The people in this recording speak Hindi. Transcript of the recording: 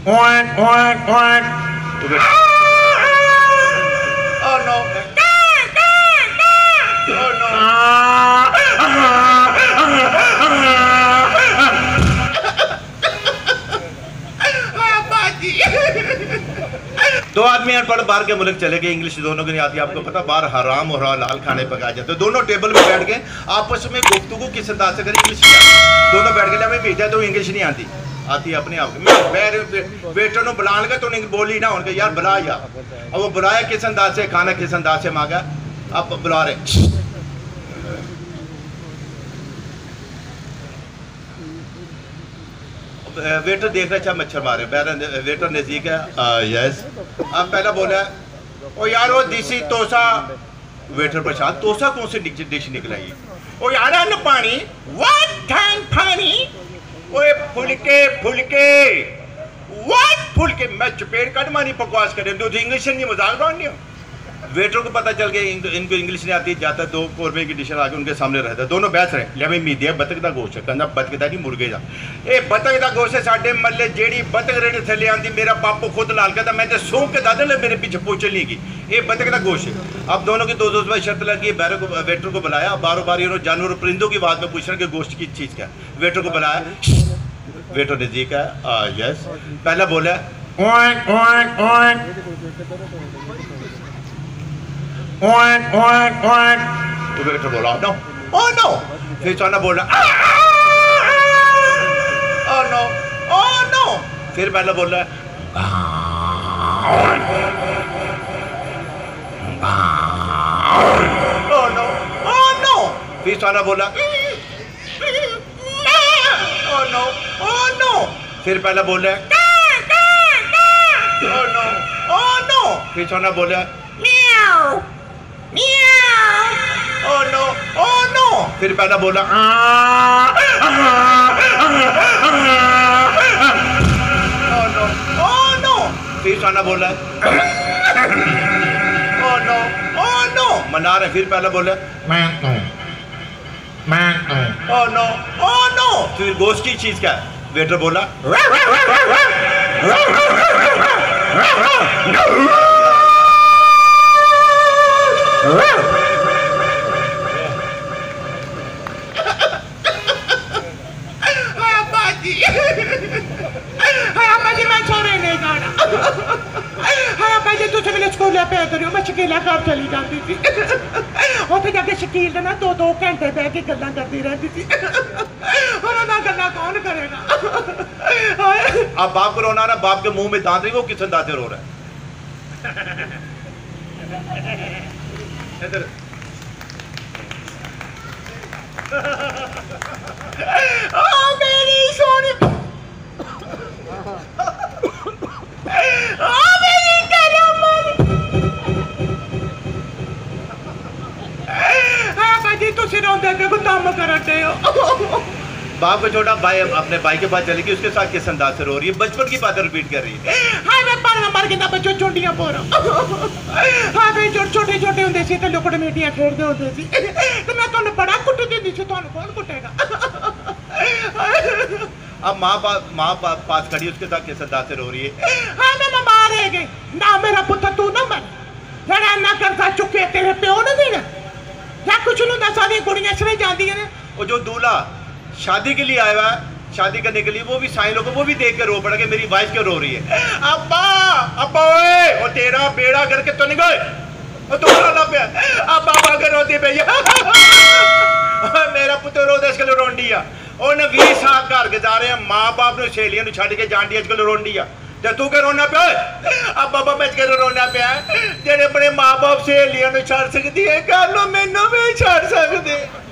Oh no. Oh no. दो आदमी अनपढ़ बाहर के मुल्क चले गए, इंग्लिश दोनों को नहीं आती। आपको पता बाहर हराम और हलाल खाने पकाए जाते, दोनों टेबल में बैठ के आपस में गुफ्तगू किस अंदाज से करें, इंग्लिश नहीं आती। दोनों बैठ के हमें भेजा तो इंग्लिश नहीं आती, आती अपने आप। मैं वेटर को बुला लगा तो उन्हें बोली ना उनके यार बुला यार, और वो बुलाया किस अंदाज से, खाना किस अंदाज से मांगा, आप बुला रहे। वेटर देख रहे अच्छा मच्छर मारे, वेटर नजदीक है। यस, अब पहला बोला ओ यार वो देसी तोसा। वेटर परेशान, तोसा कौन सी डिश निकलाई? ओ यार अन्न पानी। व्हाट टाइम पानी? ओए फुलके फुलके, व्हाट फुलके? मैं चपेट कट मानी बकवास करे, तो इंग्लिश नहीं मजाक उड़ा नहीं हो। वेटर को पता चल गया इनको इंग्लिश नहीं आती, जाता दो कौरमे की डिश आके उनके सामने रहता, दोनों बैठ रहे। लिया मी दिया बतख का गोश्त है, कहना बतख का नहीं मुर्गे का। ए बतख का गोश्त है साडे मल्ले, जेड़ी बतख रेड़े थले आंदी मेरा पापू खुद लाल कहता मैं तो सूंघ के दादा ले मेरे पीछे पूछ नहीं की, ये बतख का गोश्त है। अब दोनों की दो दोस्त भाई शर्त लगी, वेटर को बुलाया, बारों बारी जानवर और परिंदों की बात में पूछ रहे कि गोश्त की चीज़ क्या। वेटर को बुलाया, वेटर नजदीक है। यस, पहला बोला तो वेटर बोला नो, ओ नो। फिर सोना बोला ओ नो, ओ नो। फिर पहला बोला ओ नो, ओ नो। फिर सोना बोला ओ नो, ओ नो। फिर पहला बोला ओ नो, ओ नो। फिर सोना बोला म्याऊ म्याऊ। Oh no, oh no. फिर पहला बोला ओ नो, ओ नो। फिर सोना बोला ओ नो, ओ नो। मना रहे। फिर पहला बोला ओ नो, ओ नो। फिर गोश्त की चीज क्या? वेटर बोला शकीला घर चली जाती थी, उत्थे जाके शकील ना दो दो घंटे बह के गल्लां करती रहती थी। गल्लां कौन करेगा? अब बाप को रोना ना, बाप के मुंह में दांत नहीं, वो किस अंदाज से रो रहा है। इधर मेरी सोनी, मेरी करम। बाप को छोटा भाई अपने भाई के पास चली गई, उसके साथ किस अंदाज से रो रही है, बचपन की बातें रिपीट कर रही है। हाँ मैं मर के ना बच्चों चोटियां पो रहा। हाँ भाई छोटे छोटे होंगे सी तो लुकड़ मीटियां खेलते होते सी, तो मैं तुहानू बड़ा कुटदी सी, तुहानू कौन कुटेगा? अब माँ पास खड़ी, उसके साथ किस अंदाज से रो रही है। हाँ मैं बीमार है गई ना, मेरा पुत्र तू ना मर, जरा ना करता चुके तेरे प्यो ने देना या कुछ नहीं दसा दी कुड़ियां इसलिए जाती है। वो जो दूल्हा शादी के लिए आया हुआ है, शादी करने के लिए, वो भी साईं लोगों वो भी देख कर रो पड़ा कि मेरी वाइफ क्यों रो रही है। अब्बा अब्बा ओए वो तेरा बेड़ा करके तो नहीं गए, वो तो रोना पे अब्बा अगर रोती भैया मेरा पुत्र रो दस किलो रोंडिया उन्हें 20 साल घर गुजारे हैं, माँ बाप ने सहेलियां छड़ के जान दी अजकल रोंडिया, ते तू क्या रोना पे? अब बाबा बच के रोना पे जेड़े अपने माँ बाप सहेलियां छड़ सकती है, कल मैनू भी छड़ सकते।